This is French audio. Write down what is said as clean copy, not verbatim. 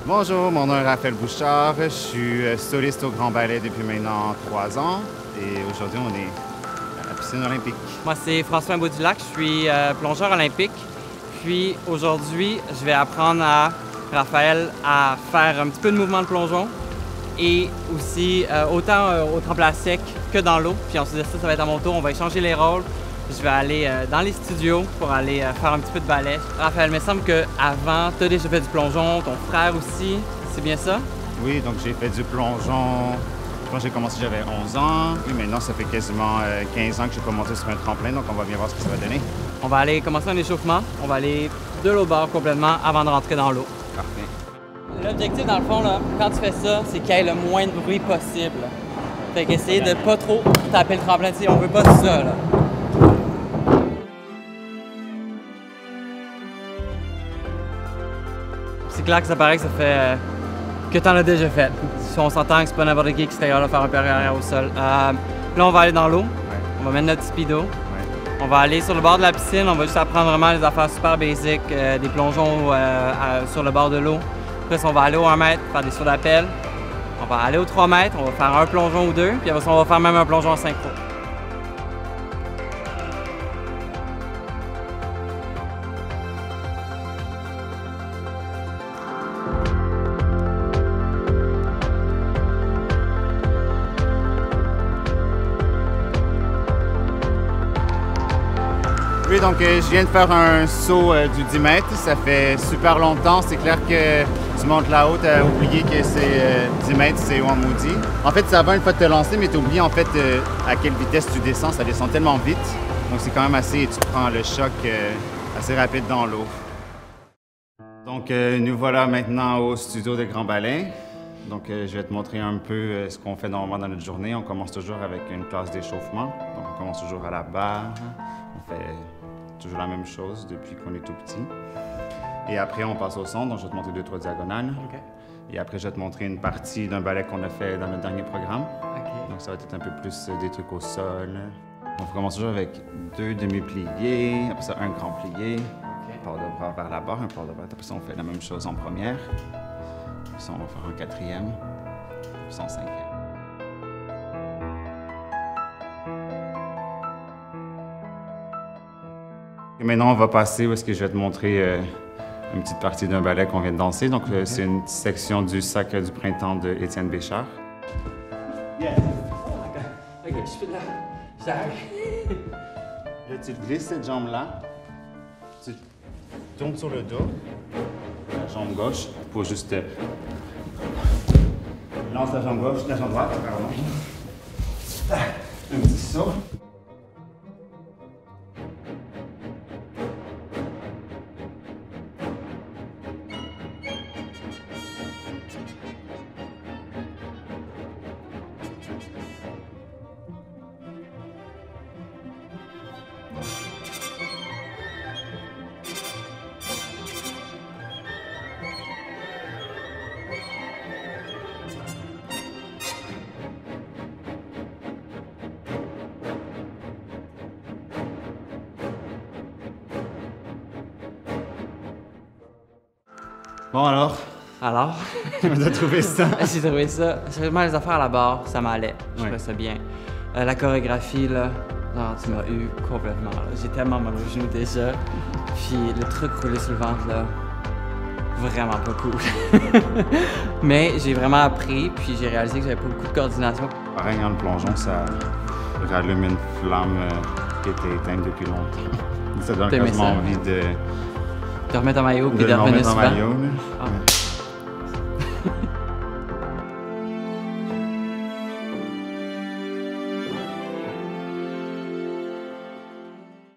Bonjour, mon nom est Raphaël Bouchard. Je suis soliste au Grand Ballet depuis maintenant 3 ans. Et aujourd'hui, on est à la piscine olympique. Moi, c'est François Baudulac. Je suis plongeur olympique. Puis aujourd'hui, je vais apprendre à Raphaël à faire un petit peu de mouvement de plongeon et aussi autant au tremplin sec que dans l'eau. Puis ensuite de ça, ça va être à mon tour. On va échanger les rôles. Je vais aller dans les studios pour aller faire un petit peu de ballet. Raphaël, il me semble qu'avant, tu as déjà fait du plongeon, ton frère aussi, c'est bien ça? Oui, donc j'ai fait du plongeon. Quand j'ai commencé, j'avais 11 ans. Et maintenant, ça fait quasiment 15 ans que j'ai commencé sur un tremplin, donc on va bien voir ce que ça va donner. On va aller commencer un échauffement. On va aller de l'autre bord complètement avant de rentrer dans l'eau. Parfait. L'objectif, dans le fond, là, quand tu fais ça, c'est qu'il y ait le moins de bruit possible. Fait qu'essayer de pas trop taper le tremplin. Tu sais, on veut pas ça, là. C'est clair que ça paraît que ça fait que tu en as déjà fait. Si on s'entend que c'est pas n'importe qui est capable de faire un période arrière au sol. Là, on va aller dans l'eau. Ouais. On va mettre notre speedo. Ouais. On va aller sur le bord de la piscine. On va juste apprendre vraiment les affaires super basiques, des plongeons sur le bord de l'eau. Après ça, on va aller au 1 mètre, faire des sauts d'appel. On va aller au 3 mètres, on va faire un plongeon ou deux. Puis après ça, on va faire même un plongeon en synchro. Oui, donc je viens de faire un saut du 10 mètres. Ça fait super longtemps. C'est clair que tu montes là-haut, tu as oublié que c'est 10 mètres, c'est haut en maudit. En fait, ça va une fois de te lancer, mais tu oublies en fait à quelle vitesse tu descends. Ça descend tellement vite. Donc c'est quand même assez, tu prends le choc assez rapide dans l'eau. Donc nous voilà maintenant au studio de Grand Ballet. Donc je vais te montrer un peu ce qu'on fait normalement dans notre journée. On commence toujours avec une classe d'échauffement. Donc on commence toujours à la barre. On fait toujours la même chose depuis qu'on est tout petit. Et après, on passe au son, donc je vais te montrer 2-3 diagonales. Okay. Et après, je vais te montrer une partie d'un ballet qu'on a fait dans notre dernier programme. Okay. Donc ça va être un peu plus des trucs au sol. On commence toujours avec 2 demi-pliés, après ça un grand plié, okay. Un port de bras vers la barre, un port de bras. Après ça, on fait la même chose en première. Puis ça, on va faire un quatrième, puis ça en cinquième. Et maintenant, on va passer où est-ce que je vais te montrer une petite partie d'un ballet qu'on vient de danser. Donc, okay. C'est une section du Sacre du printemps de Étienne Béchard. Yeah. Oh my God. OK, je fais de là. J'arrive. Là, tu glisses cette jambe-là. Tu tournes sur le dos. La jambe gauche pour juste... lance la jambe gauche, la jambe droite, pardon. Un petit saut. Bon alors? Alors? Comment t'as trouvé ça? J'ai trouvé ça. Sérieusement, les affaires à la barre, ça m'allait. Je trouvais ça bien. La chorégraphie, là, genre, tu m'as eu complètement. J'ai tellement mal au genou déjà. Puis le truc roulé sur le ventre, là, vraiment pas cool. Mais j'ai vraiment appris, puis j'ai réalisé que j'avais pas beaucoup de coordination. Pareil, dans le plongeon, ça rallume une flamme qui était éteinte depuis longtemps. Ça donne quasiment envie de remettre en maillot puis de revenir souvent. Maillot, ah.